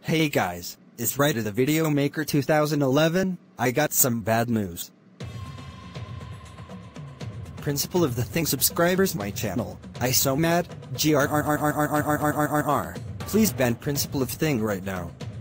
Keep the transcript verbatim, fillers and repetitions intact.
Hey guys, it's Ryder the Video Maker two thousand eleven. I got some bad news. Principal of the Thing subscribers my channel. I so mad. G R R R R R R R R R R. Please ban Principal of Thing right now.